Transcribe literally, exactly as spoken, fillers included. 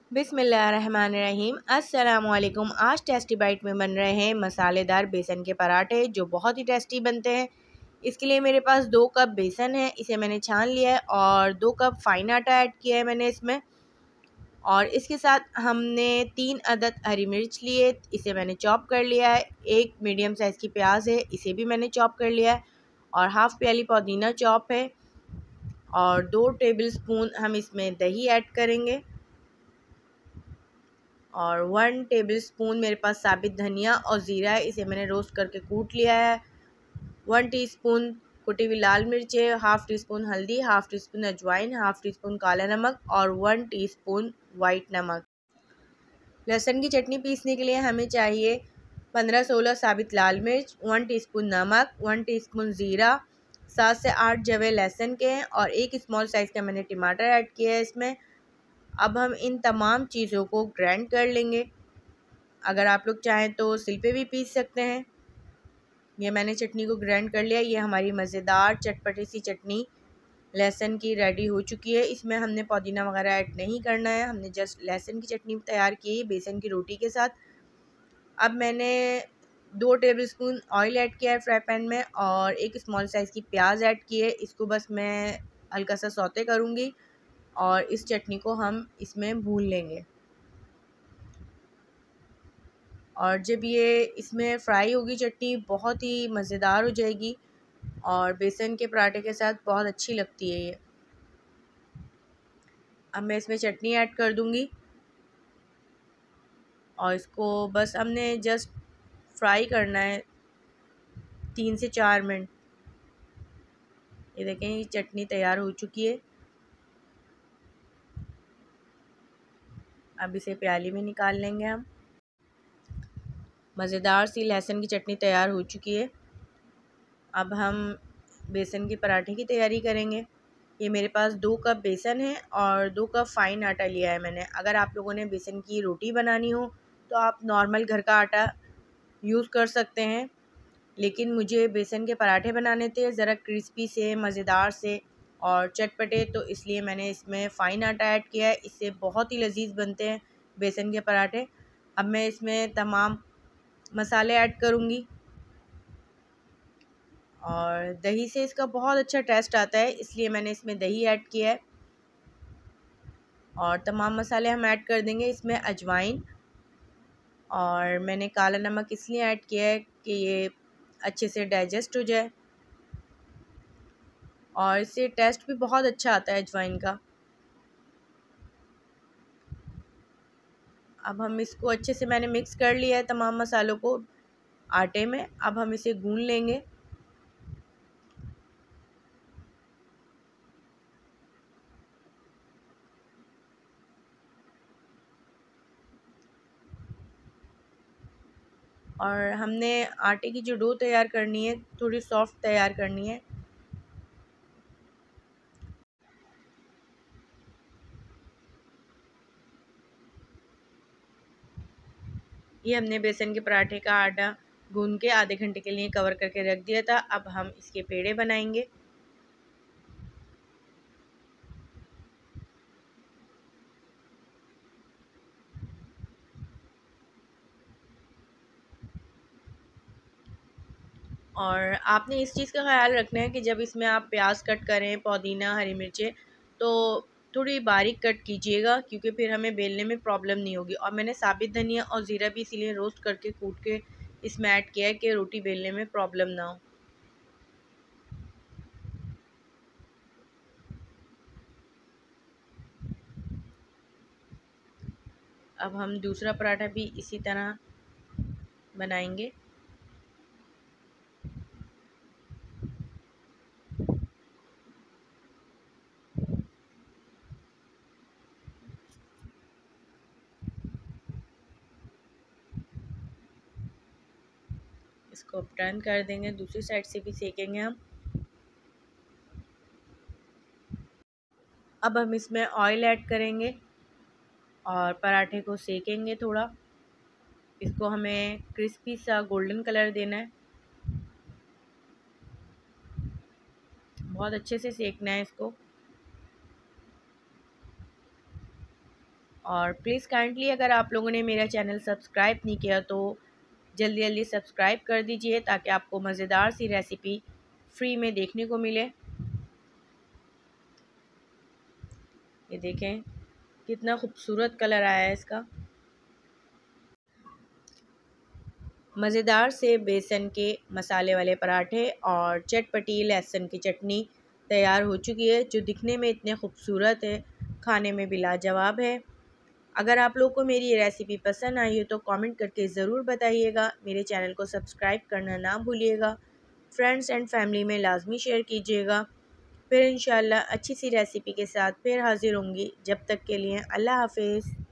बिस्मिल्लाहिर्रहमानिर्रहीम। अस्सलामुअलैकुम। आज टेस्टी बाइट में बन रहे हैं मसालेदार बेसन के पराठे जो बहुत ही टेस्टी बनते हैं। इसके लिए मेरे पास दो कप बेसन है, इसे मैंने छान लिया है और दो कप फाइन आटा ऐड किया है मैंने इसमें। और इसके साथ हमने तीन अदद हरी मिर्च लिए, इसे मैंने चॉप कर लिया है। एक मीडियम साइज़ की प्याज है, इसे भी मैंने चॉप कर लिया है। और हाफ़ प्याली पुदीना चॉप है। और दो टेबल स्पून हम इसमें दही ऐड करेंगे। और वन टेबलस्पून मेरे पास साबित धनिया और ज़ीरा है, इसे मैंने रोस्ट करके कूट लिया है। वन टीस्पून कुटी हुई लाल मिर्च है, हाफ़ टी स्पून हल्दी, हाफ़ टी स्पून अजवाइन, हाफ़ टी स्पून काला नमक और वन टीस्पून वाइट नमक। लहसुन की चटनी पीसने के लिए हमें चाहिए पंद्रह सोलह साबित लाल मिर्च, वन टीस्पून नमक, वन टीस्पून ज़ीरा, सात से आठ जवे लहसुन के हैं और एक स्मॉल साइज़ का मैंने टमाटर ऐड किया है इसमें। अब हम इन तमाम चीज़ों को ग्राइंड कर लेंगे। अगर आप लोग चाहें तो सिल पे भी पीस सकते हैं। ये मैंने चटनी को ग्राइंड कर लिया। ये हमारी मज़ेदार चटपटी सी चटनी लहसुन की रेडी हो चुकी है। इसमें हमने पुदीना वगैरह ऐड नहीं करना है, हमने जस्ट लहसुन की चटनी तैयार की है बेसन की रोटी के साथ। अब मैंने दो टेबलस्पून ऑयल ऐड किया है फ्राई पैन में और एक स्मॉल साइज़ की प्याज ऐड की है। इसको बस मैं हल्का सा सौते करूँगी और इस चटनी को हम इसमें भून लेंगे। और जब ये इसमें फ्राई होगी चटनी बहुत ही मज़ेदार हो जाएगी और बेसन के पराठे के साथ बहुत अच्छी लगती है ये। अब मैं इसमें चटनी ऐड कर दूँगी और इसको बस हमने जस्ट फ्राई करना है तीन से चार मिनट। ये देखें ये चटनी तैयार हो चुकी है। अब इसे प्याली में निकाल लेंगे हम। मज़ेदार सी लहसुन की चटनी तैयार हो चुकी है। अब हम बेसन के पराठे की तैयारी करेंगे। ये मेरे पास दो कप बेसन है और दो कप फ़ाइन आटा लिया है मैंने। अगर आप लोगों ने बेसन की रोटी बनानी हो तो आप नॉर्मल घर का आटा यूज़ कर सकते हैं, लेकिन मुझे बेसन के पराठे बनाने थे ज़रा क्रिस्पी से, मज़ेदार से और चटपटे, तो इसलिए मैंने इसमें फ़ाइन आटा ऐड किया है। इससे बहुत ही लजीज बनते हैं बेसन के पराठे। अब मैं इसमें तमाम मसाले ऐड करूँगी और दही से इसका बहुत अच्छा टेस्ट आता है, इसलिए मैंने इसमें दही ऐड किया है। और तमाम मसाले हम ऐड कर देंगे इसमें अजवाइन, और मैंने काला नमक इसलिए ऐड किया है कि ये अच्छे से डाइजेस्ट हो जाए और इससे टेस्ट भी बहुत अच्छा आता है अजवाइन का। अब हम इसको अच्छे से मैंने मिक्स कर लिया है तमाम मसालों को आटे में। अब हम इसे गूंद लेंगे। और हमने आटे की जो डो तैयार करनी है थोड़ी सॉफ्ट तैयार करनी है। ये हमने बेसन के पराठे का आटा गूंद के आधे घंटे के लिए कवर करके रख दिया था। अब हम इसके पेड़े बनाएंगे। और आपने इस चीज़ का ख्याल रखना है कि जब इसमें आप प्याज कट करें, पुदीना, हरी मिर्चें, तो थोड़ी बारीक कट कीजिएगा क्योंकि फिर हमें बेलने में प्रॉब्लम नहीं होगी। और मैंने साबित धनिया और ज़ीरा भी इसीलिए रोस्ट करके कूट के इसमें ऐड किया है कि रोटी बेलने में प्रॉब्लम ना हो। अब हम दूसरा पराठा भी इसी तरह बनाएंगे। इसको टर्न कर देंगे, दूसरी साइड से भी सेकेंगे हम। अब हम इसमें ऑयल ऐड करेंगे और पराठे को सेकेंगे थोड़ा। इसको हमें क्रिस्पी सा गोल्डन कलर देना है, बहुत अच्छे से सेकना है इसको। और प्लीज़ काइंडली अगर आप लोगों ने मेरा चैनल सब्सक्राइब नहीं किया तो जल्दी जल्दी सब्सक्राइब कर दीजिए ताकि आपको मज़ेदार सी रेसिपी फ्री में देखने को मिले। ये देखें कितना खूबसूरत कलर आया है इसका। मज़ेदार से बेसन के मसाले वाले पराठे और चटपटी लहसुन की चटनी तैयार हो चुकी है, जो दिखने में इतने खूबसूरत है, खाने में भी लाजवाब है। अगर आप लोग को मेरी ये रेसिपी पसंद आई हो तो कमेंट करके ज़रूर बताइएगा। मेरे चैनल को सब्सक्राइब करना ना भूलिएगा। फ्रेंड्स एंड फैमिली में लाजमी शेयर कीजिएगा। फिर इंशाल्लाह अच्छी सी रेसिपी के साथ फिर हाज़िर होंगी। जब तक के लिए अल्लाह हाफ़िज़।